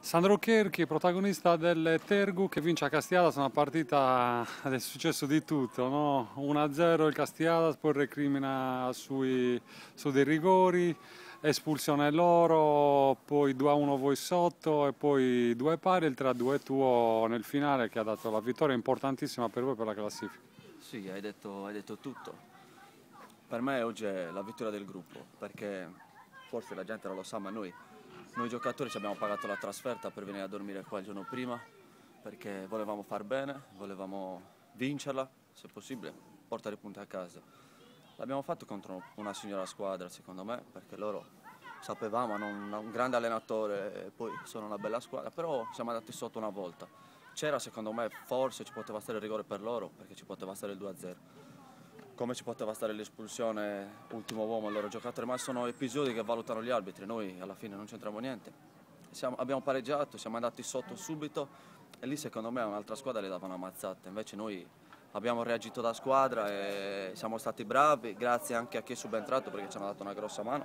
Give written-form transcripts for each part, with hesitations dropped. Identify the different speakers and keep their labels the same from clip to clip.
Speaker 1: Sandro Cherchi, protagonista del Tergu che vince a Castiadas, una partita del successo di tutto, no? 1-0 il Castiadas, poi recrimina su dei rigori, espulsione loro, poi 2-1 voi sotto e poi 2 pari, il 3-2 tuo nel finale che ha dato la vittoria importantissima per voi per la classifica.
Speaker 2: Sì, hai detto tutto. Per me oggi è la vittoria del gruppo, perché forse la gente non lo sa, ma noi giocatori ci abbiamo pagato la trasferta per venire a dormire qua il giorno prima, perché volevamo far bene, volevamo vincerla, se possibile, portare i punti a casa. L'abbiamo fatto contro una signora squadra, secondo me, perché loro sapevamo, hanno un grande allenatore e poi sono una bella squadra, però siamo andati sotto una volta. C'era, secondo me, forse ci poteva stare il rigore per loro, perché ci poteva stare il 2-0. Come ci poteva stare l'espulsione, ultimo uomo al loro giocatore, ma sono episodi che valutano gli arbitri, noi alla fine non c'entriamo niente. Abbiamo pareggiato, siamo andati sotto subito e lì secondo me a un'altra squadra le davano ammazzate, invece noi abbiamo reagito da squadra e siamo stati bravi, grazie anche a chi è subentrato perché ci hanno dato una grossa mano.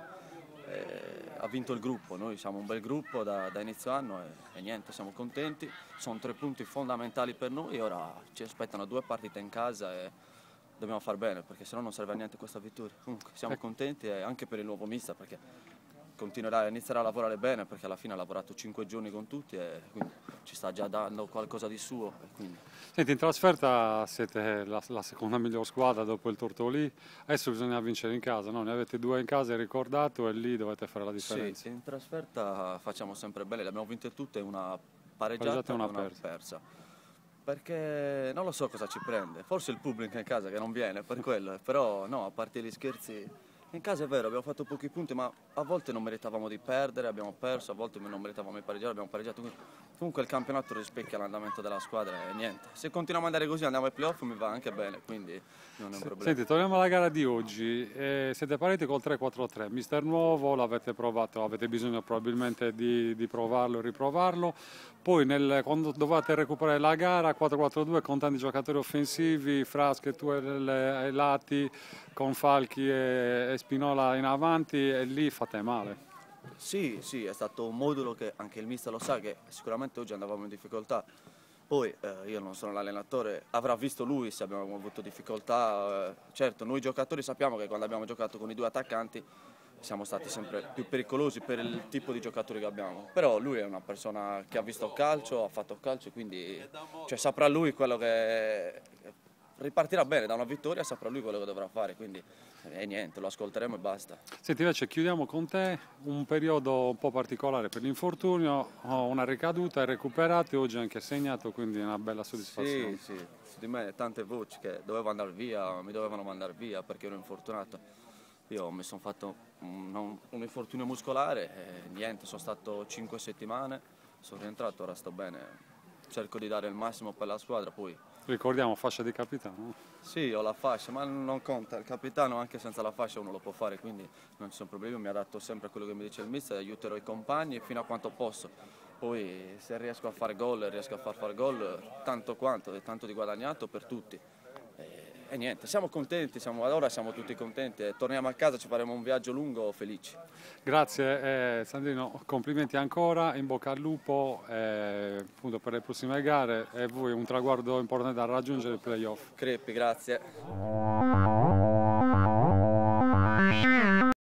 Speaker 2: Ha vinto il gruppo, noi siamo un bel gruppo da inizio anno e niente, siamo contenti, sono 3 punti fondamentali per noi, ora ci aspettano 2 partite in casa e dobbiamo far bene perché sennò non serve a niente questa vittoria. Comunque siamo contenti e anche per il nuovo mister perché inizierà a lavorare bene perché alla fine ha lavorato 5 giorni con tutti e quindi ci sta già dando qualcosa di suo.
Speaker 1: Senti, in trasferta siete la seconda miglior squadra dopo il Tortolì, adesso bisogna vincere in casa, no? Ne avete 2 in casa, hai ricordato, e lì dovete fare la differenza.
Speaker 2: Sì, in trasferta facciamo sempre bene, le abbiamo vinte tutte, una pareggiata e una persa. Perché non lo so cosa ci prende, forse il pubblico in casa che non viene per quello, però no, a parte gli scherzi, in casa è vero, abbiamo fatto pochi punti, ma a volte non meritavamo di perdere, abbiamo perso, a volte non meritavamo di pareggiare, abbiamo pareggiato. Comunque il campionato rispecchia l'andamento della squadra e niente. Se continuiamo ad andare così andiamo ai playoff mi va anche bene, quindi non è un problema.
Speaker 1: Senti, torniamo alla gara di oggi. Siete partiti col 3-4-3, mister nuovo, l'avete provato, avete bisogno probabilmente di provarlo e riprovarlo. Poi quando dovete recuperare la gara 4-4-2 con tanti giocatori offensivi, Frasche, tu ai lati, con Falchi e Spinola in avanti, e lì fate male.
Speaker 2: Sì, è stato un modulo che anche il mister lo sa che sicuramente oggi andavamo in difficoltà. Poi io non sono l'allenatore, avrà visto lui se abbiamo avuto difficoltà. Certo, noi giocatori sappiamo che quando abbiamo giocato con i 2 attaccanti siamo stati sempre più pericolosi per il tipo di giocatori che abbiamo. Però lui è una persona che ha visto calcio, ha fatto calcio, quindi saprà lui quello che ripartirà bene da una vittoria, saprà lui quello che dovrà fare, quindi niente, lo ascolteremo e basta.
Speaker 1: Senti, invece chiudiamo con te un periodo un po' particolare per l'infortunio, una ricaduta, hai recuperato e oggi anche segnato, quindi una bella soddisfazione.
Speaker 2: Sì, su di me tante voci che dovevo andare via, mi dovevano mandare via perché ero infortunato. Io mi sono fatto un infortunio muscolare e niente, sono stato 5 settimane, sono rientrato, ora sto bene, cerco di dare il massimo per la squadra, poi...
Speaker 1: Ricordiamo, fascia di capitano.
Speaker 2: Sì, ho la fascia, ma non conta, il capitano anche senza la fascia uno lo può fare, quindi non ci sono problemi, io mi adatto sempre a quello che mi dice il mister, aiuterò i compagni fino a quanto posso. Poi se riesco a fare gol, riesco a far gol tanto quanto, è tanto di guadagnato per tutti. E niente, siamo contenti, ad ora siamo tutti contenti e torniamo a casa, ci faremo un viaggio lungo felici.
Speaker 1: Grazie Sandrino, complimenti ancora, in bocca al lupo appunto per le prossime gare e voi un traguardo importante da raggiungere, il playoff.
Speaker 2: Creppi, grazie.